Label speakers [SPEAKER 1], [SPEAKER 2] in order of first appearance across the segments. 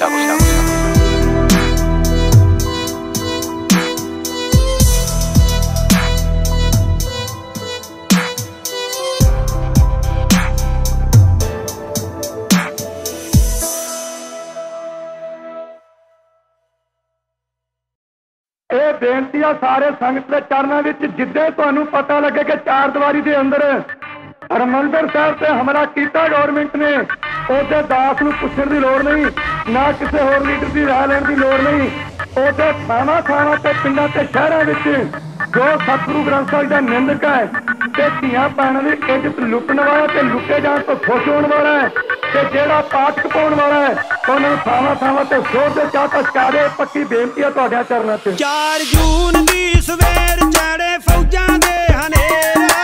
[SPEAKER 1] बेनती है सारे संगत के चरणों में, जिद्दे तुहानू पता लगे कि चार दीवारी के अंदर हरमंदिर साहब से हमला किया गौरमेंट ने, उहदे दास नूं पुछण की लोड़ नहीं, ना किसी होर लीडर की राह लैण की लोड़ नहीं। उहदे थावां थावां ते पिंडां ते शहरां विच जो सतगुरु ग्रंथ साहिब दा निंदक है ते धीआं भैणां दी इज्जत लुटण वाला ते लुटे जाण तो खुश होण वाला है ते जिहड़ा पाठ पाउण वाला है उन्हां नूं थावां थावां ते जोर दे चाह तस्कारे। पक्की बेनती है तुहाडे चरणां 'च।
[SPEAKER 2] 4 जून दी सवेर चढ़े फौजां दे हनेरा,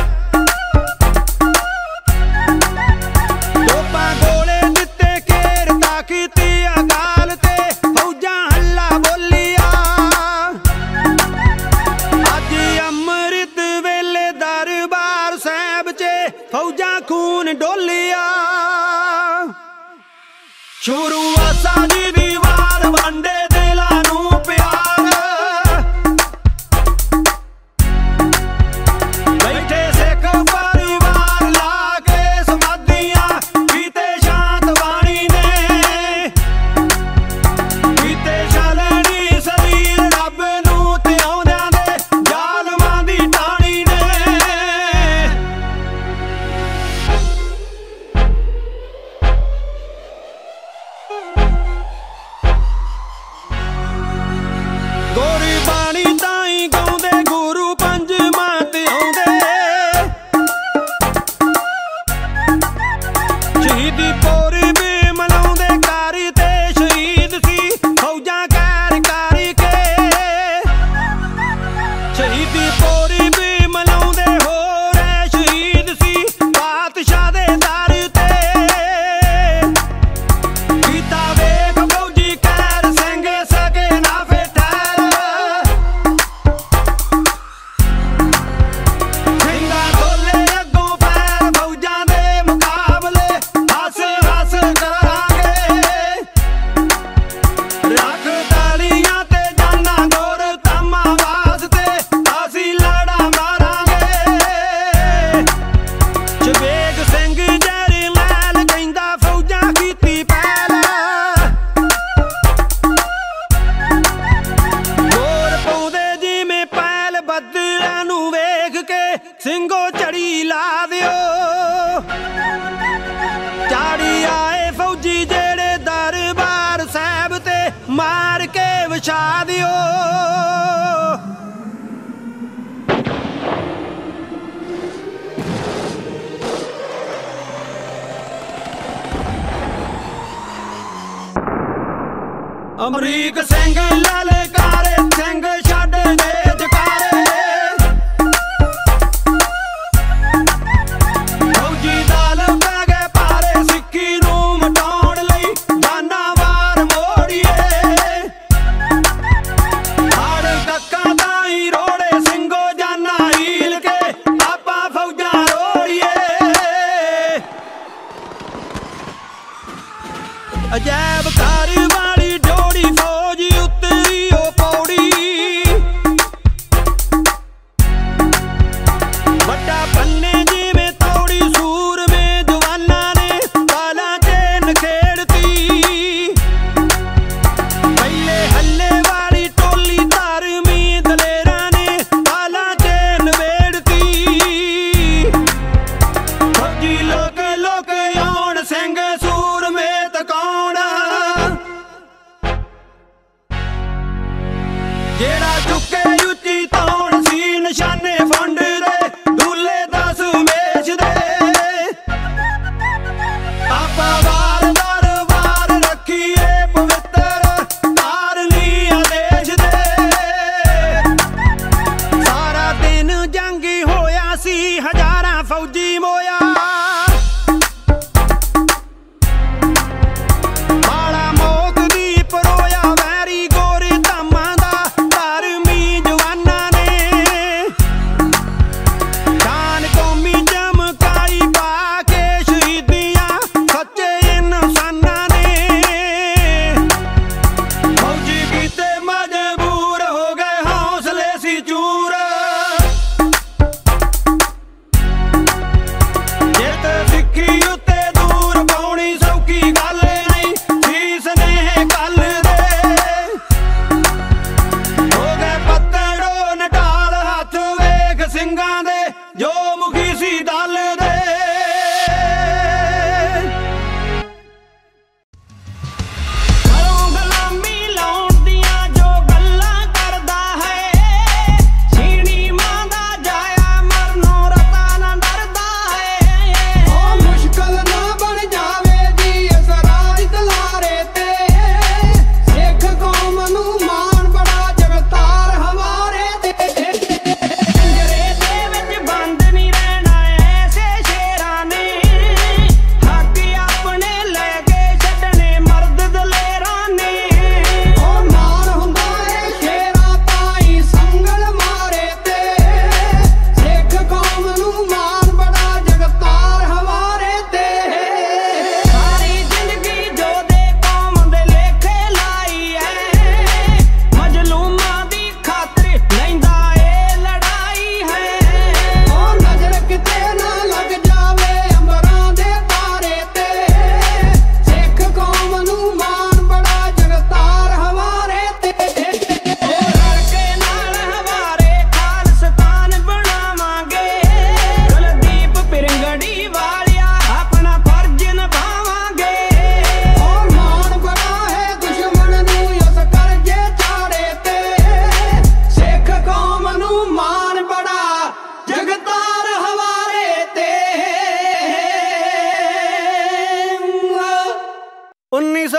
[SPEAKER 2] तोपां गोले दित्ते घेर ताकती अकाल ते फौजां हल्ला बोलिया। अज अमृत वेले दरबार साहिब च फौजां खून डोलिया। शुरू आसा जी दी वार वांडे दिलां नूं प्यार, बैठे सिख परिवार ला के समाधियां कीते शांत वाणी ने, कीते छलनी शरीर रब नूं ते आउंदियां दे जालमां दी टाणी ने। गोरी बाणी ताई गाउंदे गुरु पंजवां ते आउंदे, शहीदी पूरी भी मनाउंदे कारी ते शहीद सी फौजां कैर कारी के। शहीदी पूरी भी मनाउंदे होर शहीद सी बादशाह दे दर ते, कीता वेख फौजी कैर सिंह सके ना फेठर, ਸਿੰਘਾਂ ਖੋਲੇ ਅੱਗੋਂ ਪੈਰ ਫੌਜਾਂ ਦੇ ਮੁਕਾਬਲੇ ਹੱਸ ਹੱਸ ਕਰਾਂਗੇ। ਰੱਖ ਤਾਲੀਆਂ ਤੇ ਜਾਨਾਂ ਗੌਰ ਤਾਮਾਂ ਵਾਸਤੇ ਅਸੀਂ ਲੜਾ ਮਾਰਾਂਗੇ। ਸ਼ਬੇਗ ਸਿੰਘ ਜਰਨੈਲ ਕਹਿੰਦਾ ਫੌਜਾਂ ਕੀਤੀ ਪਹਿਲ, ਹੋਰ ਪਾਉਂਦੇ ਜਿਵੇਂ ਪੈਲ ਬੱਦਲਾਂ ਨੂੰ ਵੇਖ ਕੇ ਸਿੰਘੋ ਝੜੀ ਲਾ ਦਿਓ। ਝਾੜੀ ਆਏ ਫੌਜੀ ਜਿਹੜੇ ਦਰਬਾਰ ਸਾਹਿਬ ਤੇ ਮਾਰ ਕੇ ਵਿਛਾ ਦਿਓ। ਅਮਰੀਕ ਸਿੰਘ ਲਲਕਾਰੇ ਸਿੰਘ ਛੱਡ ਦੇ ਜਕਾਰੇ, ਫੌਜੀ ਦਲ ਪੈ ਗਏ ਭਾਰੇ ਸਿੱਖੀ ਨੂੰ ਮਟਾਉਣ ਲਈ ਜਾਨਾਂ ਵਾਰ ਮੋੜੀਏ। ਹੜ ਕੱਕਾਂ ਤਾਈਂ ਰੋੜੇ ਸਿੰਘੋ ਜਾਨਾਂ ਹੀਲ ਕੇ ਆਪਾਂ ਫੌਜਾਂ ਰੋੜੀਏ। ਅਜੈਬ ਘਰ ਵਾਲੀ ਡੋੜੀ ਫੌਜ ਉਤਰੀ ਉਹ ਪੌੜੀ, ਵੱਡਾ ਪੰਨੇ ਜਿਵੇਂ ਤੌੜੀ ਸੂਰਮੇ ਜਵਾਨਾਂ ਨੇ ਬਾਲਾਂ 'ਚ ਨਖੇੜਤੀ। ਪਹਿਲੇ ਹੱਲੇ ਵਾਲੀ ਟੋਲੀ ਧਾਰਮੀ ਦਲੇਰਾਂ ਨੇ ਬਾਲਾਂ 'ਚ ਨਵੇੜਤੀ। ਫੌਜੀ ਲੋਕ ਲੋਕ ਆਉਣ ਸਿੰਘ ਸੂਰਮੇ ਤਕਾਉਣ,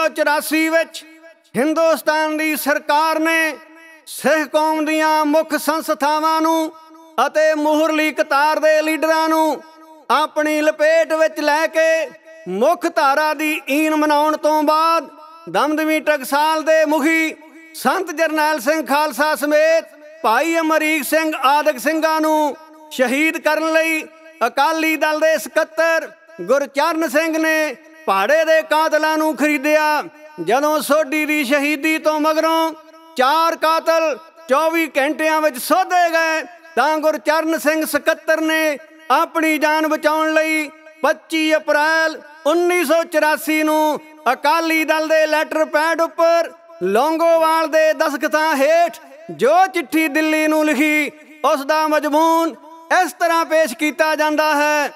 [SPEAKER 3] 1984 ਵਿੱਚ ਹਿੰਦੁਸਤਾਨ ਦੀ ਸਰਕਾਰ ਨੇ ਸਿੱਖ ਕੌਮ ਦੀਆਂ ਮੁੱਖ ਸੰਸਥਾਵਾਂ ਨੂੰ ਅਤੇ ਮੂਹਰਲੀ ਕਤਾਰ ਦੇ ਲੀਡਰਾਂ ਨੂੰ ਆਪਣੀ ਲਪੇਟ ਵਿੱਚ ਲੈ ਕੇ ਮੁੱਖ ਧਾਰਾ ਦੀ ਈਨ ਮਨਾਉਣ ਤੋਂ ਬਾਅਦ ਦਮਦਮੀ ਟਕਸਾਲ ਦੇ ਮੁਖੀ ਸੰਤ ਜਰਨੈਲ ਸਿੰਘ ਖਾਲਸਾ ਸਮੇਤ ਭਾਈ ਅਮਰੀਕ ਸਿੰਘ ਆਦਿਕ ਸਿੰਘਾਂ ਨੂੰ ਸ਼ਹੀਦ ਕਰਨ ਲਈ ਅਕਾਲੀ ਦਲ ਦੇ ਸਕੱਤਰ ਗੁਰਚਰਨ ਸਿੰਘ ਨੇ ਭਾੜੇ ਦੇ ਕਾਤਲਾਂ ਨੂੰ ਖਰੀਦਿਆ। ਜਦੋਂ ਸੋਢੀ ਦੀ ਸ਼ਹੀਦੀ ਤੋਂ ਮਗਰੋਂ 4 ਕਾਤਲ 24 ਘੰਟਿਆਂ ਵਿੱਚ ਸੋਧੇ ਗਏ ਤਾਂ ਗੁਰਚਰਨ ਸਿੰਘ ਸਕੱਤਰ ਨੇ ਆਪਣੀ ਜਾਨ ਬਚਾਉਣ ਲਈ 25 ਅਪ੍ਰੈਲ 1984 ਨੂੰ ਅਕਾਲੀ ਦਲ ਦੇ ਲੈਟਰ ਪੈਡ ਉੱਪਰ ਲੌਂਗੋਵਾਲ ਦੇ ਦਸਖਤਾਂ ਹੇਠ ਜੋ ਚਿੱਠੀ ਦਿੱਲੀ ਨੂੰ ਲਿਖੀ, ਉਸ ਦਾ ਮਜ਼ਮੂਨ ਇਸ ਤਰ੍ਹਾਂ ਪੇਸ਼ ਕੀਤਾ ਜਾਂਦਾ ਹੈ।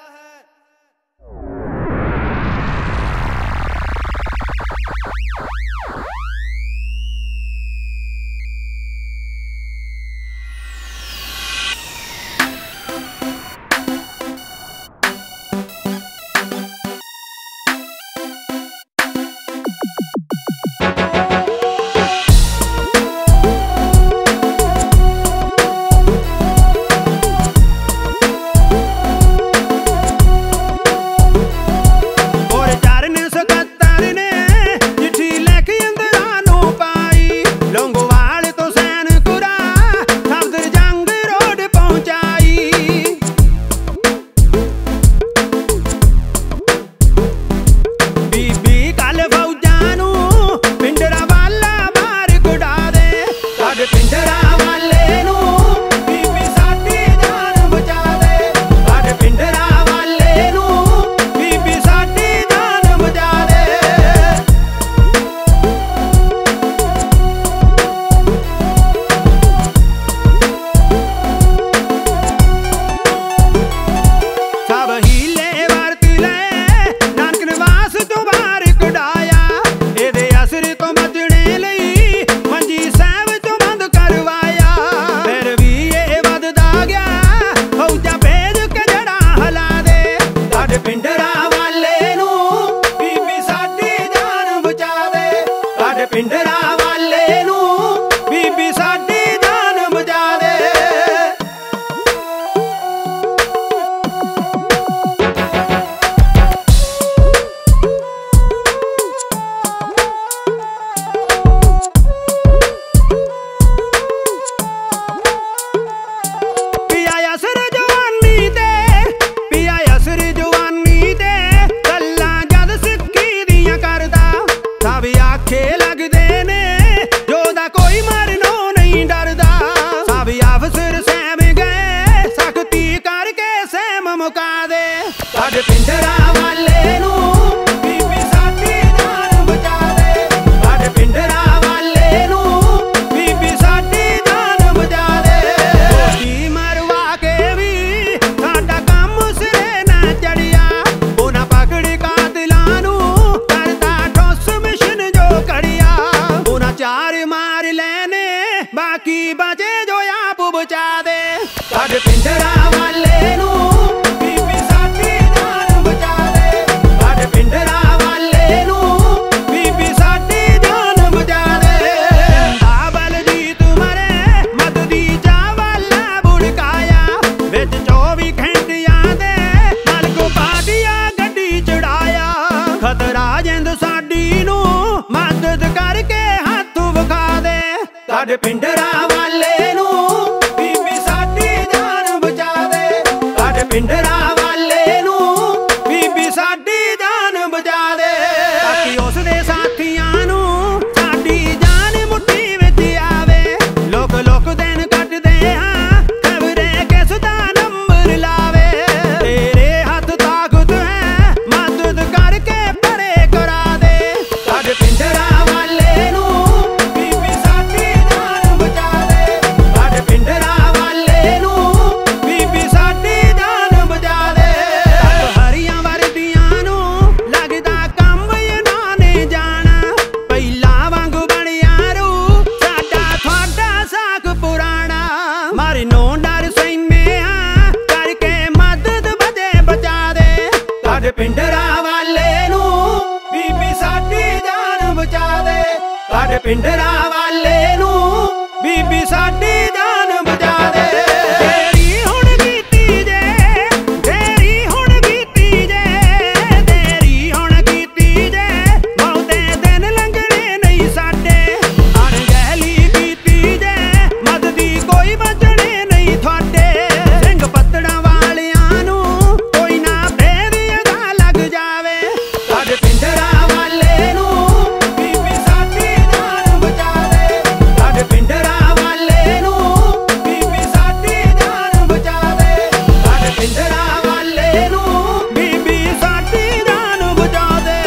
[SPEAKER 2] ਸਾਡੇ ਪਿੰਡਰਾਂ ਵਾਲੇ ਨੂੰ ਬੀਬੀ ਸਾਡੀ ਜਾਨ ਬਚਾ ਦੇ। ਤੇਰੀ ਹੁਣ ਕੀਤੀ ਜੇ, ਤੇਰੀ ਹੁਣ ਕੀਤੀ ਜੇ, ਤੇਰੀ ਹੁਣ ਕੀਤੀ ਜੇ, ਮੌਤ ਦੇ ਦਿਨ ਲੰਘਣੇ ਨਹੀਂ ਸਾਡੇ। ਅਣਗਹਿਲੀ ਕੀਤੀ ਜੇ, ਮਦਦੀ ਕੋਈ ਬਚਣੇ ਨਹੀਂ ਤੁਹਾਡੇ। ਸਿੰਘ ਪੱਤੜਾਂ ਵਾਲਿਆਂ ਨੂੰ ਕੋਈ ਨਾ ਫੇਰ ਇਹਦਾ ਲੱਗ ਜਾਵੇ। ਸਾਡੇ ਪਿੰਡਰਾਂ ਵਾਲੇ ਨੂੰ ਬੀਬੀ ਸਾਡੀ ਜਾਨ ਬਚਾ ਦੇ। ਸਾਡੇ ਪਿੰਡਰਾਂ ਵਾਲੇ ਨੂੰ ਬੀਬੀ ਸਾਡੀ ਜਾਨ ਬਚਾ ਦੇ। ਸਾਡੇ ਪਿੰਡਰਾਂ ਵਾਲੇ ਨੂੰ ਬੀਬੀ ਸਾਡੀ ਜਾਨ ਬਚਾ ਦੇ।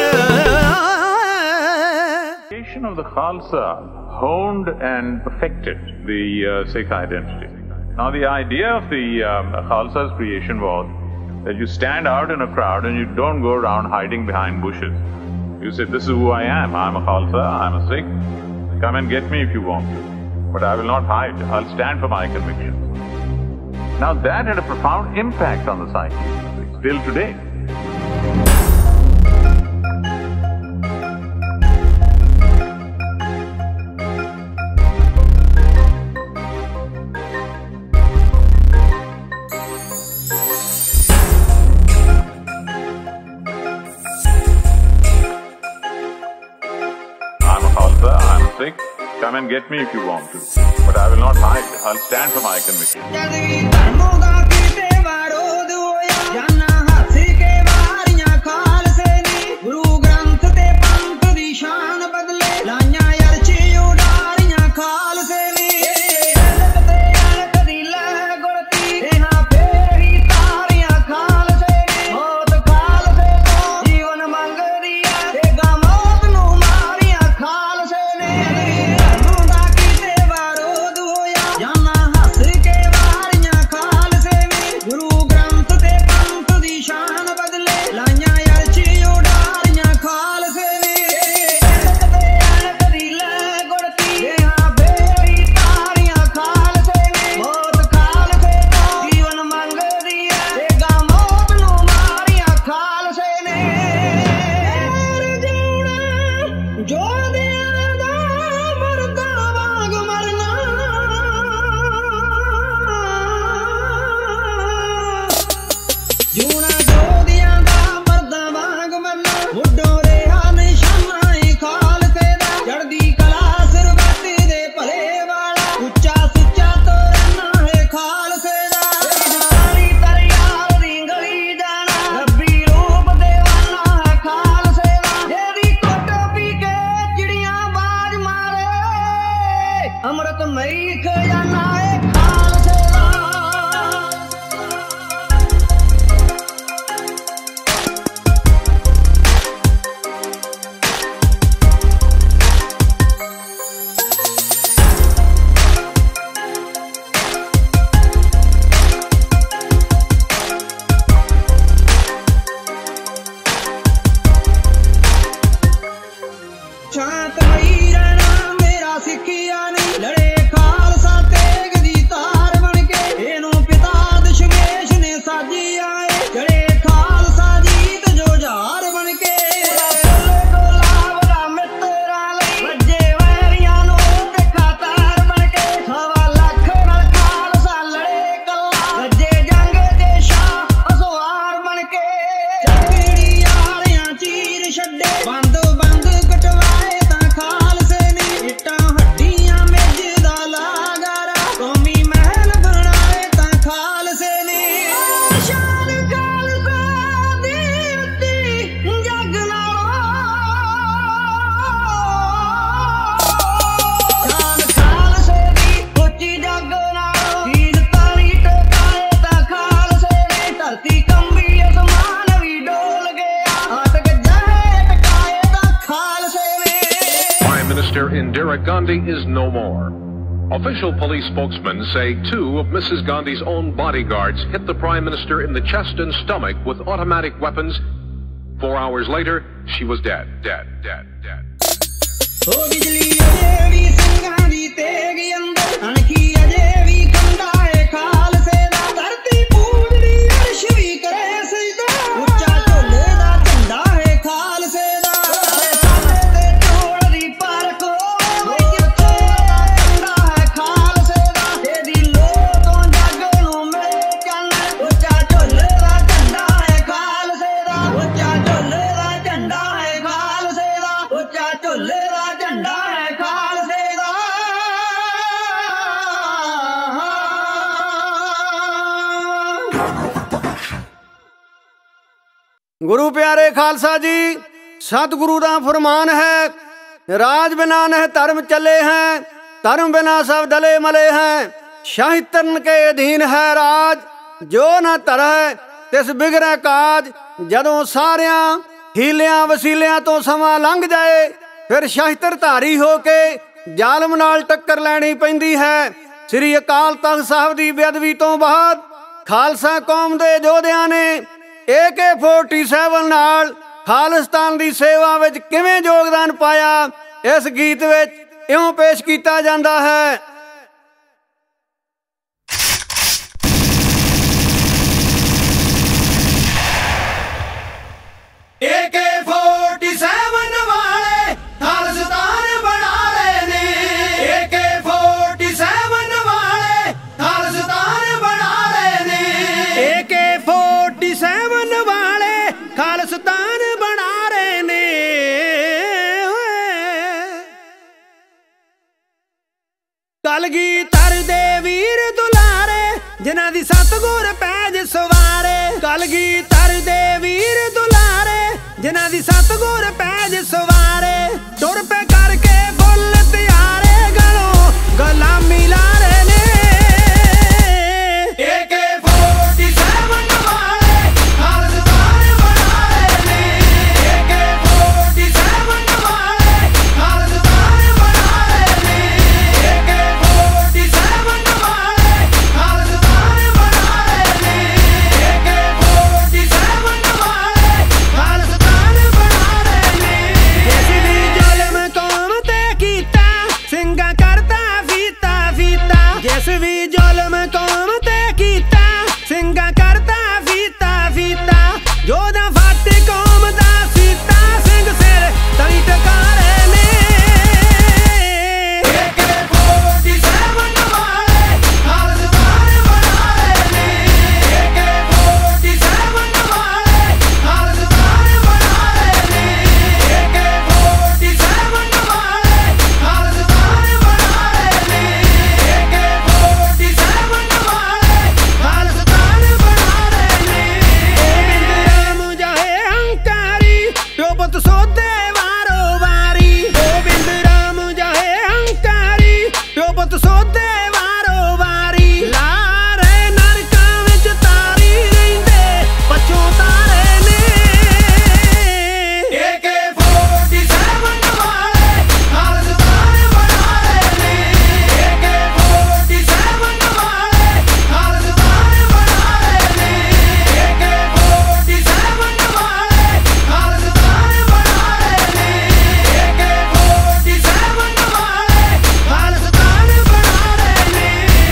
[SPEAKER 4] Creation of the Khalsa honed and perfected the Sikh identity. Now, the idea of the Khalsa's creation was that you stand out in a crowd and you don't go around hiding behind bushes. You say, this is who I am. I'm a Khalsa, I'm a Sikh. Come and get me if you want to. But I will not hide. I'll stand for my convictions. Now, that had a profound impact on the psyche, still today. Come and get me if you want to, but I will not hide. I'll stand for my convictions.
[SPEAKER 5] Indira Gandhi is no more. Official police spokesmen say 2 of Mrs. Gandhi's own bodyguards hit the Prime Minister in the chest and stomach with automatic weapons. 4 hours later, she was dead.
[SPEAKER 2] ਝੁੱਲੇ ਦਾ ਝੰਡਾ ਹੈ ਖਾਲਸੇ ਦਾ।
[SPEAKER 3] ਗੁਰੂ ਪਿਆਰੇ ਖਾਲਸਾ ਜੀ, ਸਤਿਗੁਰੂ ਦਾ ਫਰਮਾਨ ਹੈ, ਰਾਜ ਬਿਨਾ ਨਹਿ ਧਰਮ ਚੱਲੇ ਹੈ, ਧਰਮ ਬਿਨਾ ਸਭ ਦਲੇ ਮਲੇ ਹੈ। ਸ਼ਾਹੀ ਤਰਨ ਕੇ ਅਧੀਨ ਹੈ ਰਾਜ, ਜੋ ਨਾ ਧਰੈ ਤਿਸ ਬਿਗੜੈ ਕਾਜ। ਜਦੋਂ ਸਾਰਿਆਂ ਹੀਲਿਆਂ ਵਸੀਲਿਆਂ ਤੋਂ ਸਮਾਂ ਲੰਘ ਜਾਏ, ਫਿਰ ਸ਼ਾਹਿਤਰ ਧਾਰੀ ਹੋ ਕੇ ਜ਼ਾਲਮ ਨਾਲ ਟੱਕਰ ਲੈਣੀ ਪੈਂਦੀ ਹੈ। ਸ੍ਰੀ ਅਕਾਲ ਤਖ਼ਤ ਸਾਹਿਬ ਦੀ ਬੇਅਦਬੀ ਤੋਂ ਬਾਅਦ ਖਾਲਸਾ ਕੌਮ ਦੇ ਯੋਧਿਆਂ ਨੇ AK-47 ਨਾਲ ਖਾਲਿਸਤਾਨ ਦੀ ਸੇਵਾ ਵਿੱਚ ਕਿਵੇਂ ਯੋਗਦਾਨ ਪਾਇਆ, ਇਸ ਗੀਤ ਵਿੱਚ ਇਉਂ ਪੇਸ਼ ਕੀਤਾ ਜਾਂਦਾ ਹੈ।
[SPEAKER 2] AK-47 ਵਾਲੇ ਖਾਲਿਸਤਾਨ ਬਣਾ ਰਹੇ ਨੇ। AK-47 ਵਾਲੇ ਖਾਲਿਸਤਾਨ ਬਣਾ ਰਹੇ ਨੇ।
[SPEAKER 3] AK-47 ਵਾਲੇ ਖਾਲਿਸਤਾਨ ਬਣਾ ਰਹੇ ਨੇ। ਕਲਗੀਧਰ ਦੇ ਵੀਰ ਦੁਲਾਰੇ, ਜਿਨ੍ਹਾਂ ਦੀ ਸਤਿਗੁਰ ਪੈਜ ਸਵਾਰੇ। ਕਲਗੀਧਰ ਦੇ ਵੀਰ ਦੁਲਾਰੇ, ਜਿਨ੍ਹਾਂ ਦੀ ਸਤਿਗੁਰ ਪੈਜ ਸਵਾਰੇ। ਤੁਰ ਪੈ ਕਰਕੇ ਫੁੱਲ ਤਿਆਰੇ, ਗਲੋਂ ਗੁਲਾਮੀ ਲਾ ਰਹੇ ਨੇ।
[SPEAKER 2] AK-47 ਵਾਲੇ ਖਾਲਿਸਤਾਨ ਬਣਾ ਰਹੇ ਨੇ। AK-47 ਵਾਲੇ ਖਾਲਿਸਤਾਨ ਬਣਾ ਰਹੇ ਨੇ। AK-47 ਵਾਲੇ ਖਾਲਿਸਤਾਨ ਬਣਾ ਰਹੇ ਨੇ। AK-47 ਵਾਲੇ ਖਾਲਿਸਤਾਨ ਬਣਾ ਰਹੇ ਨੇ।
[SPEAKER 3] ਜਿਸ ਵੀ ਜ਼ੁਲਮ ਕੌਮ ਤੇ ਕੀਤਾ, ਸਿੰਘਾਂ ਕਰਦਾ ਫੀਤਾ ਫੀਤਾ। ਜਿਸ ਵੀ ਜ਼ੁਲਮ ਕੌਮ ਤੇ ਕੀਤਾ, ਸਿੰਘਾਂ ਕਰਦਾ ਫੀਤਾ ਫੀਤਾ। ਜੋਧਾ ਫੱਟ ਕੌਮ ਦਾ ਸੀਤਾ, ਸਿੰਘ ਸਿਰ ਤਲੀ ਟਕਾ ਰਹੇ ਨੇ।
[SPEAKER 2] AK-47 ਵਾਲੇ ਖਾਲਿਸਤਾਨ ਬਣਾ ਰਹੇ ਨੇ। AK-47 ਵਾਲੇ ਖਾਲਿਸਤਾਨ ਬਣਾ ਰਹੇ ਨੇ। AK-47 ਵਾਲੇ ਖਾਲਿਸਤਾਨ ਬਣਾ ਰਹੇ ਨੇ। AK-47 ਵਾਲੇ ਖਾਲਿਸਤਾਨ ਬਣਾ ਰਹੇ ਨੇ।
[SPEAKER 3] ਰਾਮ ਜਾਏ ਹੰਕਾਰੀ, ਪਿਓ ਪੁੱਤ ਸੋਧੇ ਵਾਰੋ ਵਾਰੀ। ਗੋਬਿੰਦ ਰਾਮ ਜਾਏ ਹੰਕਾਰੀ, ਪਿਓ ਪੁੱਤ ਸੋਧੇ ਵਾਰੋ ਵਾਰੀ। ਲਾਰੇ ਨਰਕਾਂ ਵਿੱਚ ਤਾਰੀ ਰਹਿੰਦੇ, ਪਛੋ ਤਾਰੇ ਨੇ।
[SPEAKER 2] AK-47 ਵਾਲੇ ਖਾਲਿਸਤਾਨ ਬਣਾ ਰਹੇ ਨੇ। AK-47 ਵਾਲੇ ਖਾਲਿਸਤਾਨ ਬਣਾ ਰਹੇ ਨੇ। AK-47 ਵਾਲੇ ਖਾਲਿਸਤਾਨ ਬਣਾ ਰਹੇ ਨੇ। AK-47 ਵਾਲੇ ਖਾਲਿਸਤਾਨ ਬਣਾ ਰਹੇ ਨੇ।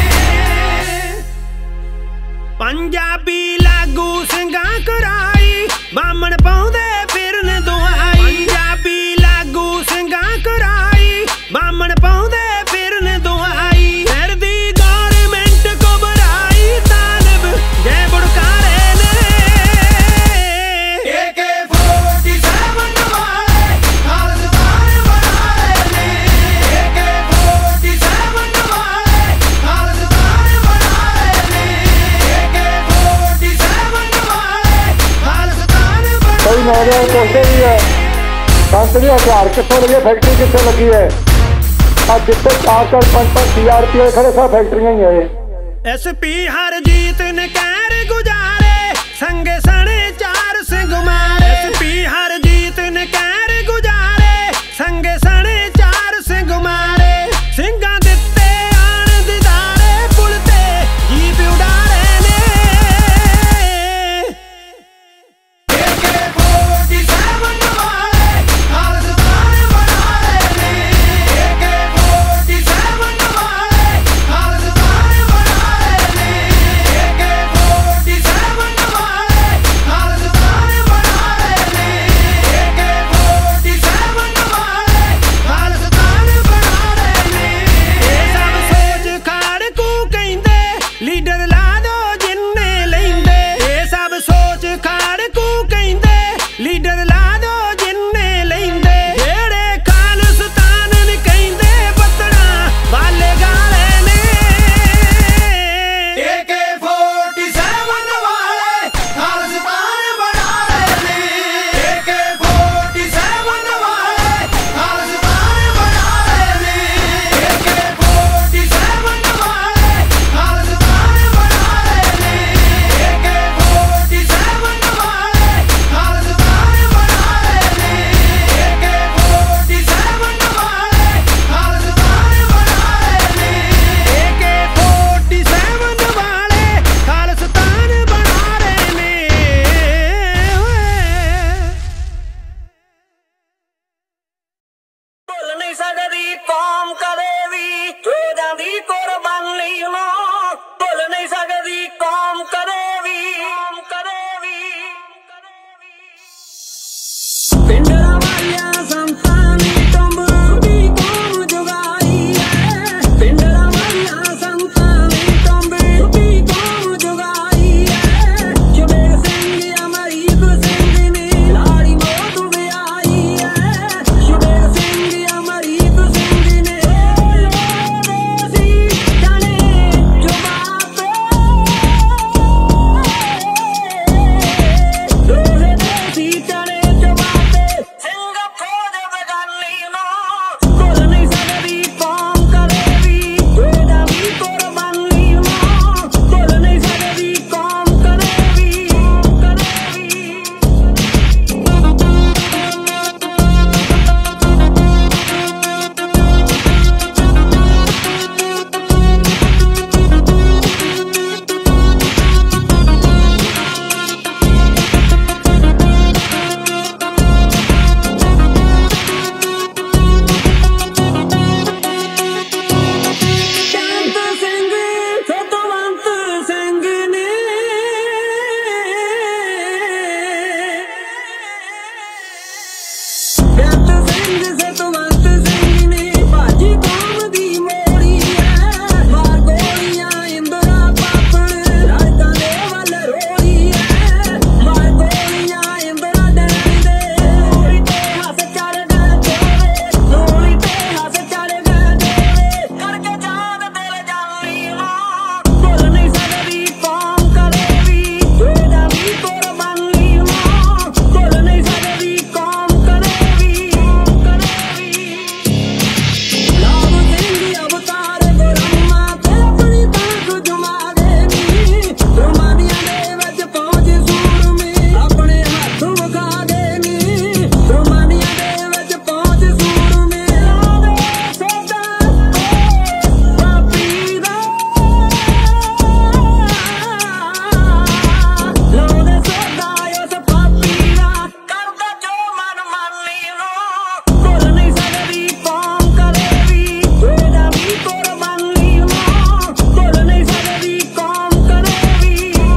[SPEAKER 3] ਪੰਜਾਬੀ ਲਾਗੂ ਸਿੰਘਾਂ ਕਰਾਈ, ਬਾਹਮਣ ਪਾਉਂਦੇ ਫਿਰਨ ਦੁਆਈ। ਪੰਜਾਬੀ ਲਾਗੂ ਸਿੰਘਾਂ ਕਰਾਈ, ਬਾਹਮਣ ਪਾਉਂਦੇ ਫਿਰਨ ਦੁਆਈ। ਫਿਰ ਦੀ ਗੌਰਮੈਂਟ ਘਬਰਾਈ, ਤਾਲਿਬ ਜੈ ਬੁੜਕਾਰੇ ਨੇ।
[SPEAKER 2] AK-47 ਵਾਲੇ ਖਾਲਿਸਤਾਨ ਬਣਾ ਰਹੇ ਨੇ। AK-47 ਵਾਲੇ ਖਾਲਿਸਤਾਨ ਬਣਾ ਰਹੇ ਨੇ। AK-47 ਵਾਲੇ ਖਾਲਿਸਤਾਨ ਬਣਾ
[SPEAKER 1] ਕਈ ਨੌਜਵਾਨ ਪੁੱਛਦੇ ਵੀ ਹੈ, ਸੰਤ ਜੀ ਹਥਿਆਰ ਕਿੱਥੋਂ ਲੱਗੇ, ਫੈਕਟਰੀ ਕਿੱਥੇ ਲੱਗੀ ਹੈ? ਆ ਜਿੱਥੇ 4-4, 5-5 CRPO ਖੜੇ, ਸਭ ਫੈਕਟਰੀਆਂ ਹੀ ਹੈ।
[SPEAKER 3] SP ਹਰਜੀਤ ਨੇ ਕਹਿਰ ਗੁਜ਼ਾਰੇ, ਸੰਗੇ ਸਣੇ 4 ਸਿੰਘ ਮਾਰੇ। SP ਹਰਜੀਤ ਨੇ ਕਹਿਰ ਗੁਜ਼ਾਰੇ, ਸੰਗੇ ਸਣੇ 4 ਸਿੰਘ ਮਾਰੇ। ਸਿੰਘਾਂ ਦਿੱਤੇ ਆਣ ਦਿਦਾਰੇ, ਪੁਲ ਤੇ ਜੀਪ ਉਡਾਰੇ ਨੇ।
[SPEAKER 2] AK-47 ਵਾਲੇ ਖਾਲਿਸਤਾਨ ਬਣਾ ਰਹੇ ਨੇ। AK-47 ਵਾਲੇ ਖਾਲਿਸਤਾਨ ਬਣਾ ਰਹੇ ਨੇ। AK-47 ਵਾਲੇ ਖਾਲਿਸਤਾਨ ਬਣਾ कौम करे भी जोधां दी कुर्बानी नूं भुल नहीं सकदी कौम करे भी पिंडरा वालिया संतां ने टंबरू दी कौम जुगाई है पिंडरा वालिया संतां ने टंबरू दी कौम जुगाई है जुबेर सिंह अमरीक सिंह ने लाड़ी मौत ब्याई है जुबेर सिंह अमरीक सिंह ने देसी जाने जुबाते रोज़े देसी जाने जुबाते सिंह फौज बगानी नो भुल नहीं सकदी कौम करे भी जोधां दी कुर्बानी नो भुल नहीं सकदी कौम करे भी ਸ਼ਾਂਤ ਸਿੰਘ ਸਤਵੰਤ ਸਿੰਘ ਨੇ ਬੇਅੰਤ ਸਿੰਘ ਸਤਵੰਤ ਸਿੰਘ ਨੇ ਬਾਜੀ ਕੌਮ ਦੀ ਮੋੜੀ ਹੈ ਮਾਰ ਗੋਲੀਆਂ ਇੰਦਰਾ ਪਾਪਣ ਰਾਤਾਂ ਦੇ ਵੱਲ ਰੋੜੀ ਹੈ ਮਾਰ ਗੋਲੀਆਂ ਇੰਦਰਾ ਡਰਨ ਦੇ ਲੋਰੀ ਤੇ ਹੱਸ ਚੜ ਗਏ ਜੋੜੇ ਲੋਰੀ ਤੇ ਹੱਸ ਚੜ ਗਏ ਜੋੜੇ ਕਰਕੇ ਜਾਨ ਦਿਲ ਜਾਨੀ ਮਾਂ ਭੁੱਲ ਨਹੀਂ ਸਕਦੀ ਕੌਮ करे भी जोधां दी कुर्बानी मां भुੱਲ नहीं सकदी कौम करे भी लाभ सिंह अवतार ब्रह्मा ते अपनी ताक जुमा देवी ब्रह्मानिया दे विच पहुंच सूर में अपने हथ विखा देनी ब्रह्मानिया दे विच पहुंच सूर में लावे सदा पापी दा लावे सदा उस पापी दा करदा जो मन मानी नो भुੱਲ नहीं सकदी कौम करे भी जोधां दी कुर्बानी मां भुੱਲ नहीं सकदी कौम करे भी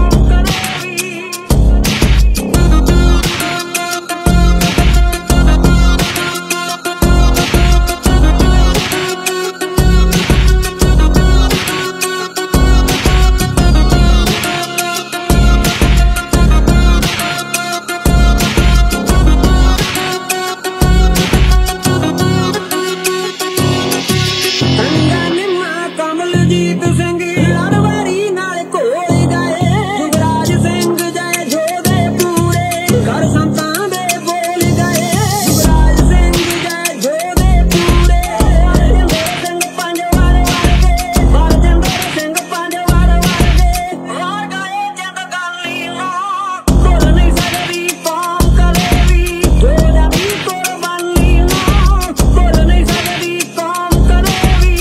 [SPEAKER 2] ਤੰਗਾ ਨਿੰਮਾ ਕਮਲਜੀਤ ਸਿੰਘ ਲੜਵਾਰੀ ਨਾਲ ਘੋਲ ਗਏ ਯੁਵਰਾਜ ਸਿੰਘ ਜੈ ਜੋਧੇ ਪੂਰੇ ਘਰ ਸੰਤਾਂ ਦੇ ਬੋਲ ਗਏ ਯੁਵਰਾਜ ਸਿੰਘ ਜੈ ਜੋਧੇ ਪੂਰੇ ਹਰਜਿੰਦਰ ਸਿੰਘ ਪੰਜ ਵਾਰ ਵਰਗੇ ਹਰਜਿੰਦਰ ਸਿੰਘ ਪੰਜ ਵਾਰ ਵਰਗੇ ਵਾਰ ਗਏ ਜ਼ਿੰਦਗਾਨੀ ਨੂੰ ਭੁੱਲ ਨਹੀਂ ਸਕਦੀ ਕੌਮ करे भी जोधां दी कुर्बानी ਨੂੰ ਭੁੱਲ ਨਹੀਂ ਸਕਦੀ कौम करे भी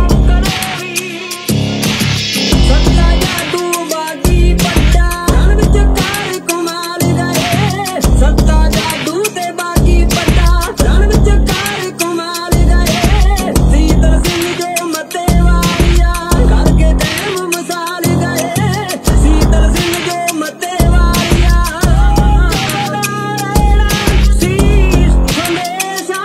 [SPEAKER 2] सच्चा जादू बागी पट्टा रण विच कार कमाल गए सच्चा जादू ते बागी पट्टा रण विच कार कमाल गए सीतल सिंह जो मते वारिया करके टैम मसाल गए सीतल सिंह जो मते वारिया शीश हमेशा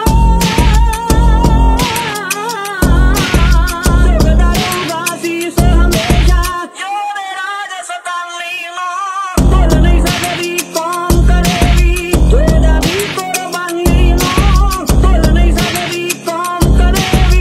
[SPEAKER 2] झुकदा रहूगा शीश हमेशा जोधे राज सतानी नो भुੱਲ नहीं सकदी कौम करे भी जोधां दी कुर्बानी नो भुੱਲ नहीं सकदी कौम करे भी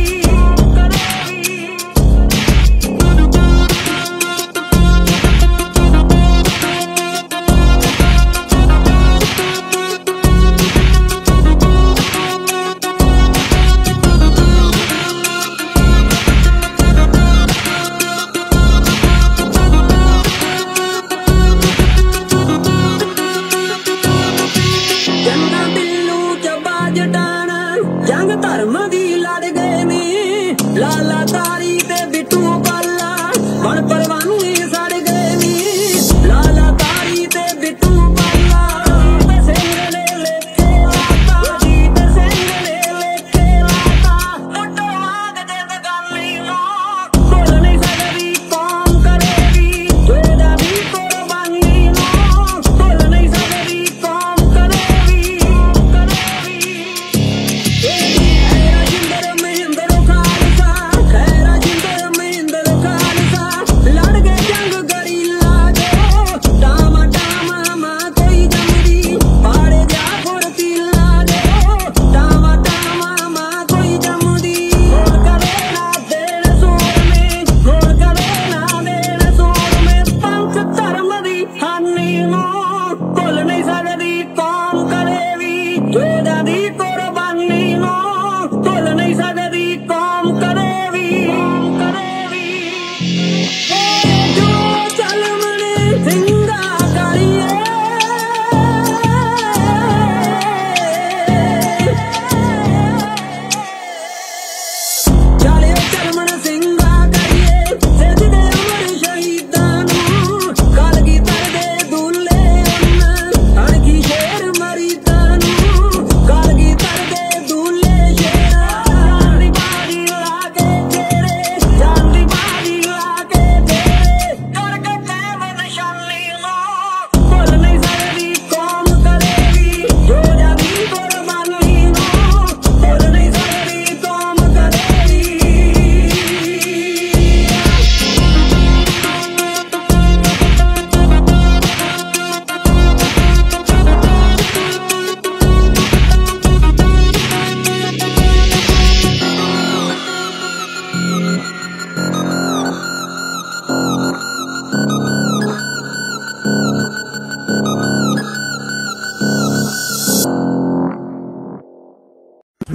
[SPEAKER 2] ਜੰਨਾ ਬਿੱਲੂ ਚੱਬਾ ਜਟਾਣਾ ਜੰਗ ਧਰਮ ਦੀ ਲੜ ਗਏ ਨੀ ਲਾਲਾ ਤਾਰੀ ਤੇ ਬਿੱਟੂ ਪਾਲਾ ਬਣ ਪਰਵਾਨੀ ਸੜ ਗਏ ਨੀ ਲਾਲਾ ਤਾਰੀ ਤੇ ਬਿੱਟੂ ਪਾਲਾ ਤੇ ਸਿੰਘ ਨੇ ਲੇਖੇ ਲਾਤਾ ਜੀਤ ਸਿੰਘ ਨੇ ਲੇਖੇ ਲਾਤਾ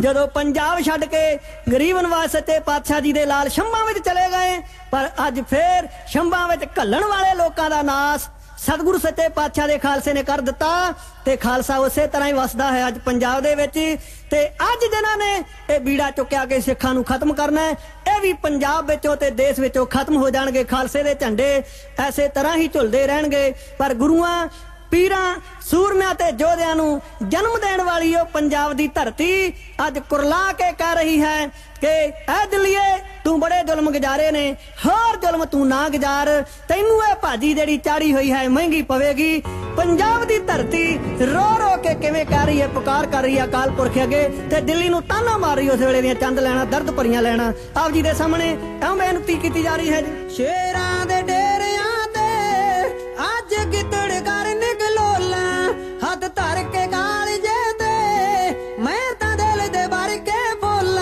[SPEAKER 6] ਜਦੋਂ ਪੰਜਾਬ ਛੱਡ ਕੇ ਗਰੀਬ ਨਿਵਾਜ ਸੱਚੇ ਪਾਤਸ਼ਾਹ ਜੀ ਦੇ ਲਾਲ ਸ਼ੰਭਾਂ ਵਿੱਚ ਚਲੇ ਗਏ, ਪਰ ਅੱਜ ਫੇਰ ਸ਼ੰਭਾਂ ਵਿੱਚ ਘੱਲਣ ਵਾਲੇ ਲੋਕਾਂ ਦਾ ਨਾਸ ਸਤਿਗੁਰੂ ਸੱਚੇ ਪਾਤਸ਼ਾਹ ਦੇ ਖਾਲਸੇ ਨੇ ਕਰ ਦਿੱਤਾ ਤੇ ਖਾਲਸਾ ਉਸੇ ਤਰ੍ਹਾਂ ਹੀ ਵਸਦਾ ਹੈ ਅੱਜ ਪੰਜਾਬ ਦੇ ਵਿੱਚ। ਤੇ ਅੱਜ ਜਿਨ੍ਹਾਂ ਨੇ ਇਹ ਬੀੜਾ ਚੁੱਕਿਆ ਕਿ ਸਿੱਖਾਂ ਨੂੰ ਖਤਮ ਕਰਨਾ ਹੈ, ਇਹ ਵੀ ਪੰਜਾਬ ਵਿੱਚੋਂ ਤੇ ਦੇਸ਼ ਵਿੱਚੋਂ ਖਤਮ ਹੋ ਜਾਣਗੇ। ਖਾਲਸੇ ਦੇ ਝੰਡੇ ਐਸੇ ਤਰ੍ਹਾਂ ਹੀ ਝੁਲਦੇ ਰਹਿਣਗੇ, ਪਰ ਗੁਰੂਆਂ ਪੀਰਾਂ ਸੂਰਮਿਆਂ ਤੇ ਯੋਧਿਆਂ ਨੂੰ ਜਨਮ ਦੇਣ ਵਾਲੀ ਉਹ ਪੰਜਾਬ ਦੀ ਧਰਤੀ ਅੱਜ ਕੁਰਲਾ ਕੇ ਕਹਿ ਰਹੀ ਹੈ ਕਿ ਐ ਦਿੱਲੀਏ ਤੂੰ ਬੜੇ ਜ਼ੁਲਮ ਗੁਜ਼ਾਰੇ ਨੇ, ਹੋਰ ਜ਼ੁਲਮ ਤੂੰ ਨਾ ਗੁਜ਼ਾਰ, ਤੈਨੂੰ ਇਹ ਭਾਜੀ ਜਿਹੜੀ ਚਾੜੀ ਹੋਈ ਹੈ ਮਹਿੰਗੀ ਪਵੇਗੀ। ਪੰਜਾਬ ਦੀ ਧਰਤੀ ਰੋ ਰੋ ਕੇ ਕਿਵੇਂ ਕਰ ਰਹੀ ਹੈ, ਪੁਕਾਰ ਕਰ ਰਹੀ ਹੈ ਅਕਾਲ ਪੁਰਖ ਅੱਗੇ, ਤੇ ਦਿੱਲੀ ਨੂੰ ਤਾਨਾ ਮਾਰ ਰਹੀ ਉਸ ਵੇਲੇ ਦੀਆਂ ਚੰਦ ਲੈਣਾ, ਦਰਦ ਭਰੀਆਂ ਲੈਣਾ ਆਪ ਜੀ ਦੇ ਸਾਹਮਣੇ ਐਂ ਬੇਨਤੀ ਕੀਤੀ ਜਾ ਰਹੀ ਹੈ ਜੀ।
[SPEAKER 2] ਸ਼ੇਰਾਂ ਦੇ ਡੇਰਿਆਂ ਤੇ ਅੱਜ ਗਿੱਦੜ ਕਰਨ ਗਲੋਲਾ, ਹੱਥ ਧਰ ਕੇ ਗਾਲ ਜੇ ਤੇ ਮੈਂ ਤਾਂ ਦਿਲ ਦੇ ਭਰ ਕੇ ਬੋਲਾਂ।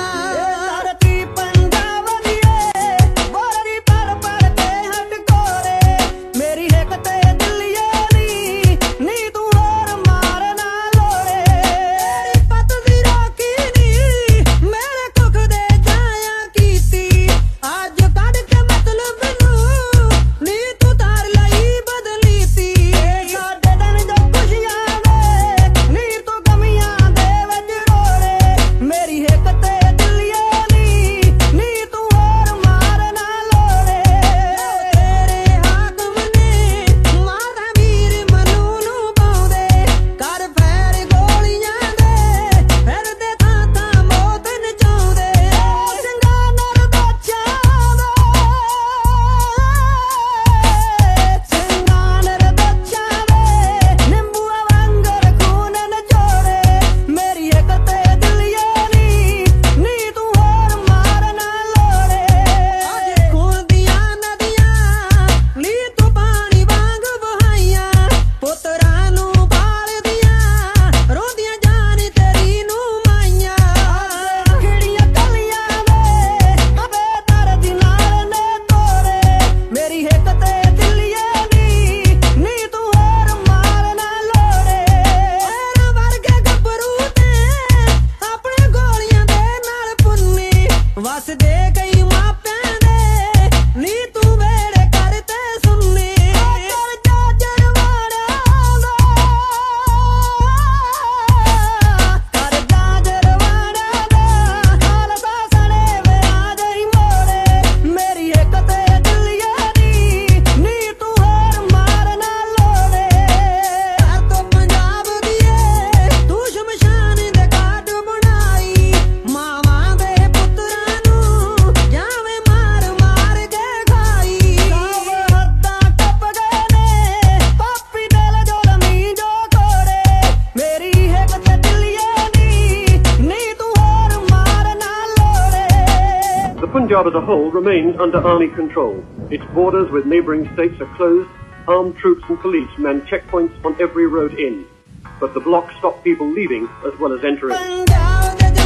[SPEAKER 7] Punjab as a whole remains under army control. Its borders with neighbouring states are closed, armed troops and police man checkpoints on every road in. But the bloc stop people leaving as well as entering.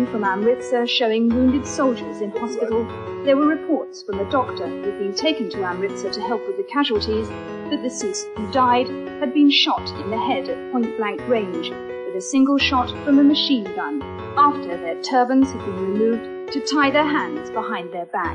[SPEAKER 8] from Amritsar showing wounded soldiers in hospital, there were reports from a doctor who had been taken to Amritsar to help with the casualties that the deceased who died had been shot in the head at point-blank range with a single shot from a machine gun after their turbans had been removed to tie their hands behind their back.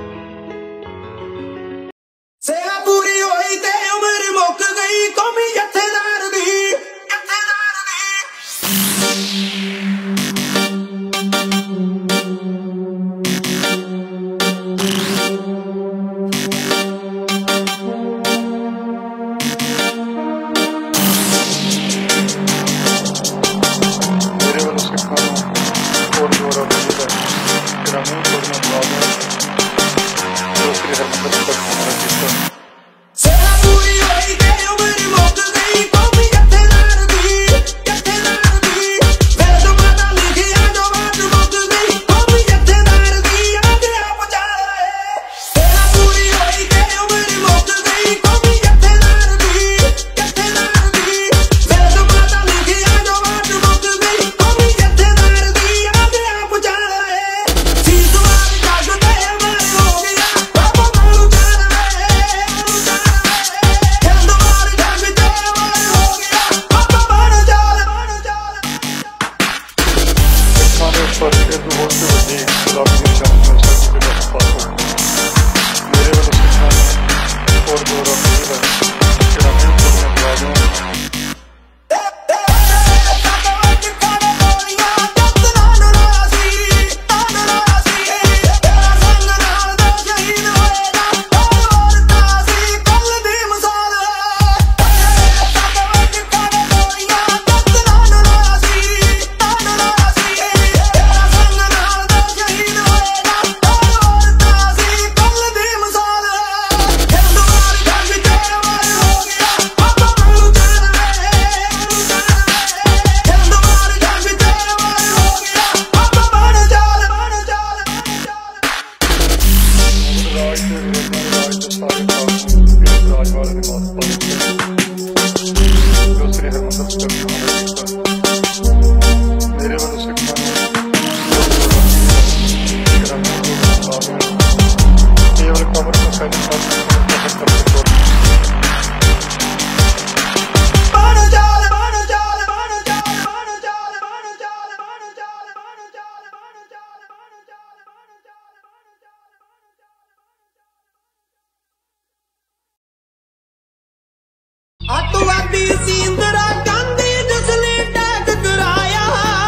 [SPEAKER 2] अतवादी सी इंदिरा गांधी जिसने attack कराया,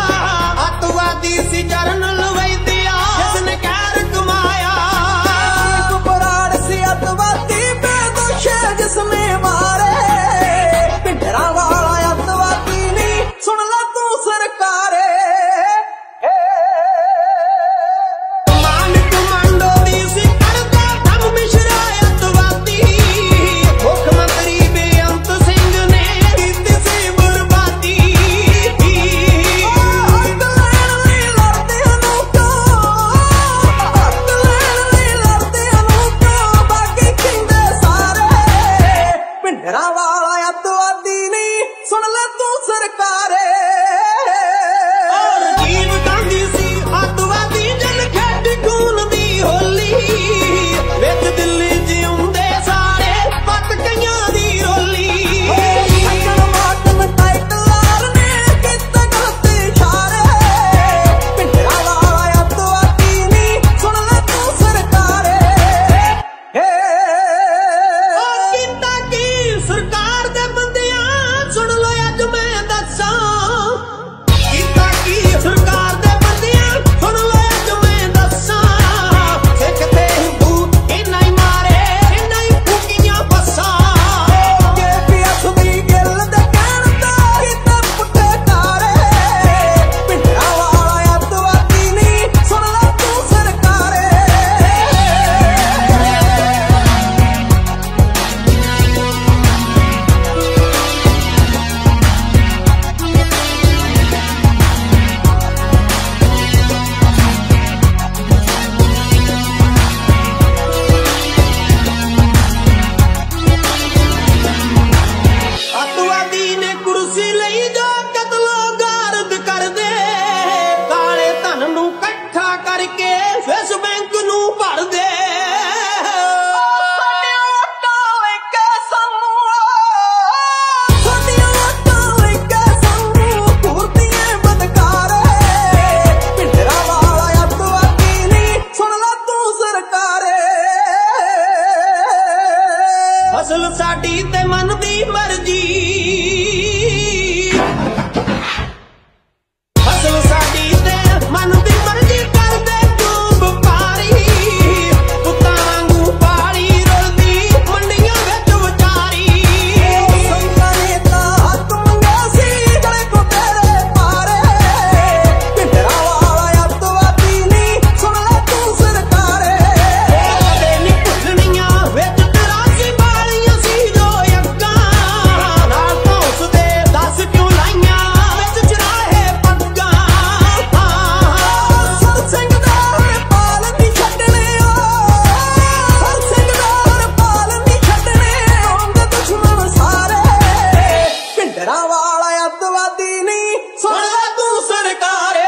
[SPEAKER 2] अतवादी सी general वैद्या जिसने कैर कमाया, बराड़ सी अतवादी बेदोश जिसने मारे, पिंजरा वाला अतवादी नहीं सुन ला तू सरकारे। मुख्यमंत्री बेअंत सिंह ने कीती सी साडी ते मन दी मर्जी फसल साडी ते मन दी मर्जी कर दे तू व्यापारी पुत्तां वांगू पाली रुलदी मंडियां विच विचारी संतां ने तां हक मंगिया सी जड़े को तेरे पारे भिंडरा वाला अतवादी नी सुन ले तू सरकारे कदे नी भुलणियां विच तरासी बालियां सी जो अग्गां नाल तां उसदे दस क्यों लाइयां विच चराहे पग्गां सर ਸਿੰਘ ਦਾ ਪਾਲ ਨੀ ਛੱਡਣੇ ਸਰ ਸਿੰਘ ਦਾ ਪਾਲ ਨੀ ਛੱਡਣੇ ਆਉਂਦੇ ਦੁਸ਼ਮਣ ਸਾਰੇ भिंडरा वाला अतवादी नी सुन ले तू सरकारे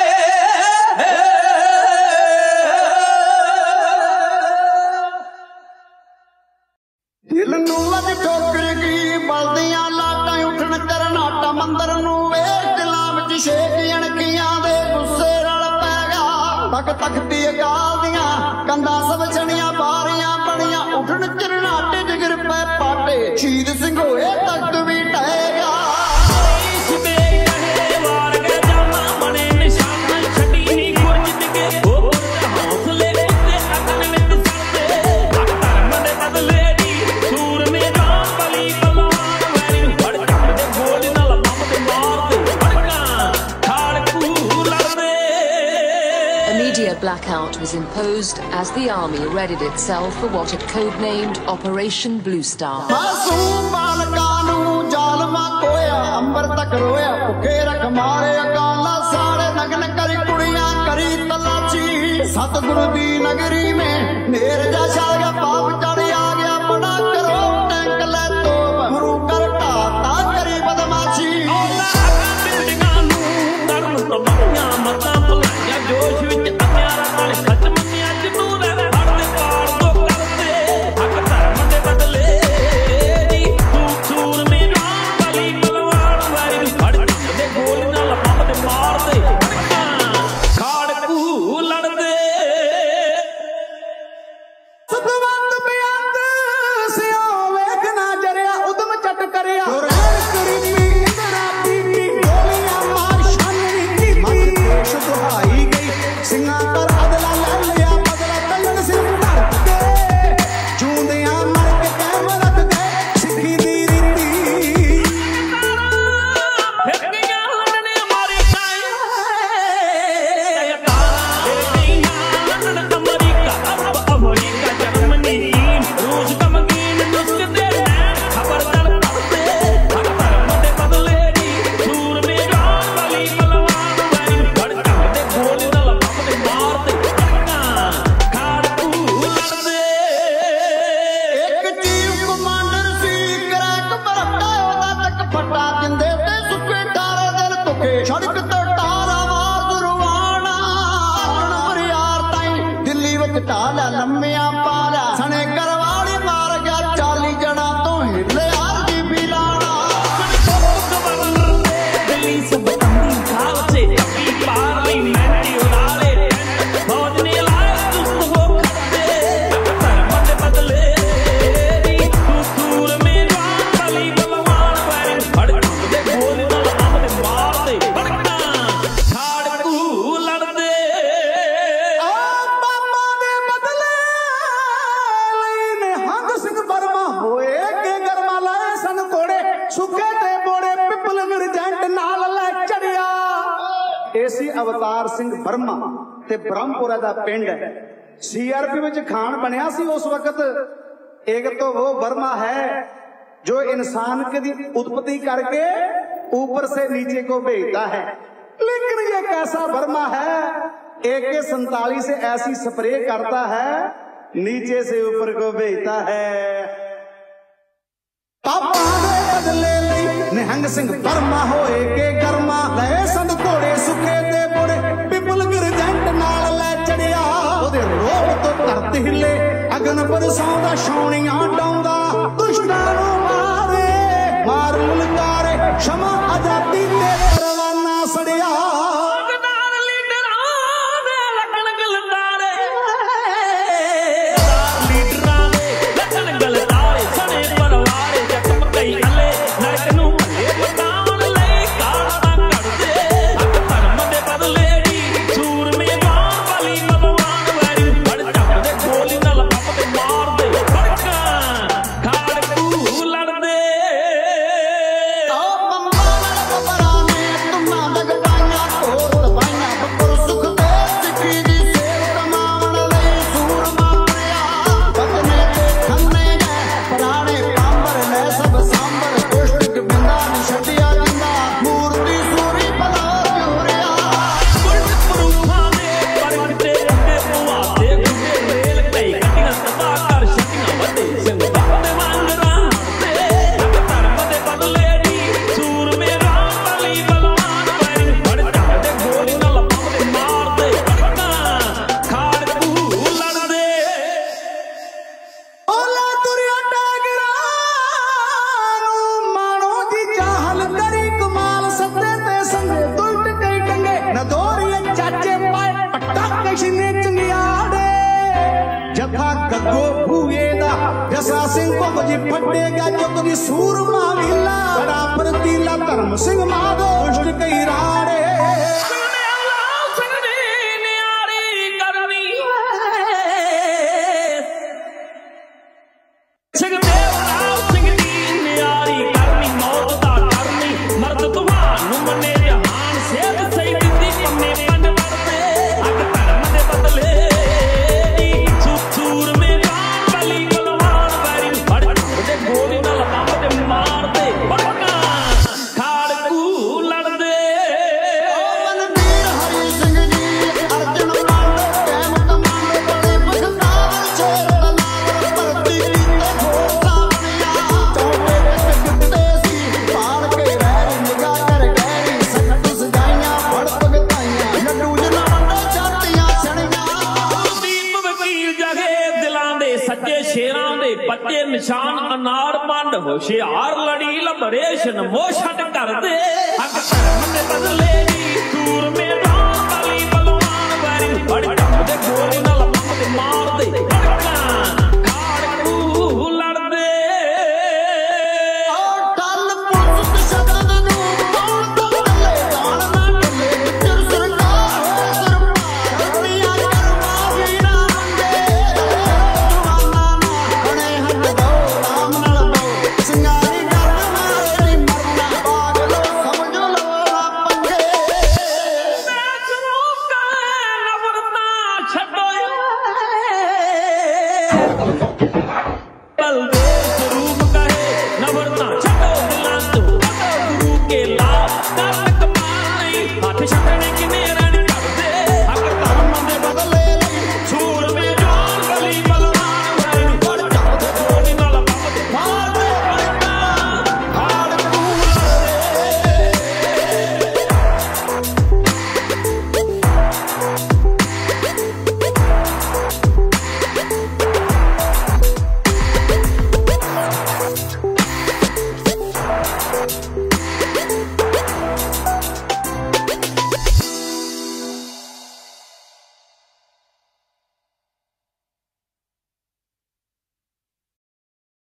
[SPEAKER 2] दिल नू अज ठोकरेगी बलदियां लाटां उठण करनाटा मंदर नू वेख दिलां विच छेक अणकियां दे गुस्से नाल पै गया तक तख्ती अकाल दियां कंधां सब छणियां बारियां बणियां उठण करनाटे जिगर पै पाटे शहीद ਸਿੰਘ होए तख्त भी ढह गया
[SPEAKER 9] Immediate blackout was imposed as the army readied itself for what it codenamed Operation Blue Star.
[SPEAKER 2] ਮਾਸੂਮ ਬਾਲਕਾਂ ਨੂੰ ਜ਼ਾਲਮਾਂ ਕੋਇਆ ਅੰਬਰ ਤੱਕ ਰੋਇਆ ਭੁੱਖੇ ਰਖ ਮਾਰੇ ਅਕਾਲਾ ਸਾੜੇ ਨਗਨ ਕਰੀ ਕੁੜੀਆਂ ਕਰੀ ਤਲਾਸ਼ੀ ਸਤਿਗੁਰੂ ਦੀ ਨਗਰੀ में नेर जा छा गया पाप चढ़ आ गया बड़ा करो टैंक ले तो गुरु कर ढाता करी बदमाशी जोश विच अत्यारा नाल खत्म नहीं अज तू रहवे हड़ दे पार दो करते हक धर्म दे बदले दी तू सूर में राम वाली तलवार वारी हड़ दे गोल नाल पंप दे मार दे खाड़कू लड़दे सतवंत बेअंत सिया वेख ना जरिया उदम चट करिया रैन करीबी इंदरा बीबी गोलियां मार शाननी की मत देश दुहाई ਸਿੰਘਾਂ ਪਰ ਅਦਲਾ ਲੈ ਲਿਆ ਬਦਲਾ ਤਲਣ ਸਿਰ ਧਰ ਕੇ ਚੂੰਦਿਆਂ ਮਰ ਕੇ ਕਹਿਮ ਰੱਖ ਕੇ ਸਿੱਖੀ ਦੀ ਰੀਤੀ ਫਿਰਕੀਆਂ ਲੜਨੇ ਮਾਰੇ ਕਾਇਆ ਤਾਰੀਆਂ ਲੜਨ ਅਮਰੀਕਾ ਅਮਰੀਕਾ ਜਰਮਨੀ ਰੂਸ ਕਮਗੀਨ ਦੁਸ਼ਕ ਦੇ ਨੈਣ ਖਬਰਦਾਰ ਪੜਦੇ ਹਕ ਧਰਮ ਦੇ ਬਦਲੇ ਦੀ ਸੂਰ ਮੇ ਜਾਨ ਵਾਲੀ ਤਲਵਾਰ ਵਾਰੀ ਫੜ ਦੇ ਗੋਲ ਨਾਲ सड़क तो टारा मार दुरवाना बरियार ताई दिल्ली विच ढाला लम्मिया पाला सने करवाली मार गया 40 जना तो हिले यार दी भी लाना दिल्ली से बतंदी खाल से कभी पार ली मैंने उड़ाले फौज ने लाए दुस्त हो खत्ते धर्म दे बदले दी तू सूर में राम वाली बलवान वारी फड़ दे गोल नाल आम दे मार दे ਏਸੀ ਅਵਤਾਰ ਸਿੰਘ ਬਰਮਾ ਤੇ ਬ੍ਰਹਮਪੁਰਾ ਦਾ ਪਿੰਡ सीआरपी ਵਿੱਚ ਖਾਨ ਬਣਿਆ ਸੀ उस वक्त। एक तो वो बर्मा है जो इंसान के दी उत्पत्ति करके ऊपर से नीचे को भेजता है, लेकिन ये कैसा बर्मा है AK-47 से ऐसी स्प्रे करता है नीचे से ऊपर को भेजता है। पापा दे बदले निहंग सिंह बर्मा होए के गर्मा लए संद घोड़े सुखे ते बोड़े पिपल गिरजेंट नाल ले चढ़िया ओदे रोह तो धरती हिले अगन बरसांदा छौणियां डाउंदा दुष्टां नूं मारे मार ललकारे क्षमा आजादी ते परवाना सड़िया लीडरां दे लगन गलदारे सने परवारे ਜੱਫਾ ਗੱਗੋ ਭੂਏ ਦਾ ਜਸਾ ਸਿੰਘ ਭੁੱਜ ਫੱਟੇਗਾ ਚੁੱਕ ਦੀ ਸੂਰਮਾ ਵੀਲਾ ਬੜਾ ਫਰਤੀਲਾ ਧਰਮ ਸਿੰਘ ਮਾਧੋ ਦੁਸ਼ਟ ਕਈ ਰਾੜੇ
[SPEAKER 10] निशान अनार मंड होशियार लड़ी लबरेशन मोशट कर दे हक धर्म दे बदले दी दूर में राम बली बलवान वैरी बड़ दे गोली